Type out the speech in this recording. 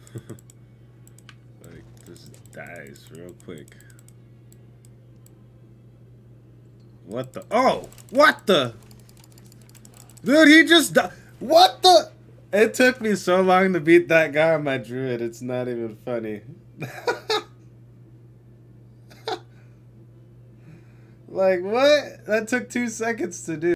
Like, just dies real quick. What the? Oh! What the? Dude, he just died. What the? It took me so long to beat that guy on my druid. It's not even funny. Like, what? That took 2 seconds to do.